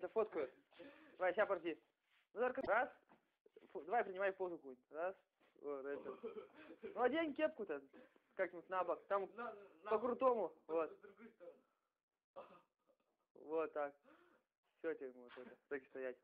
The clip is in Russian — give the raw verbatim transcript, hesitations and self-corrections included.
это фоткаю. Давай, сейчас подожди. Ну, только раз. Фу, давай, принимай позу какую-нибудь. Раз. Вот, это. Ну, одень кепку-то. Как-нибудь на бок. Там по-крутому. Вот. Вот так. Все, тебе вот это. Так стоять.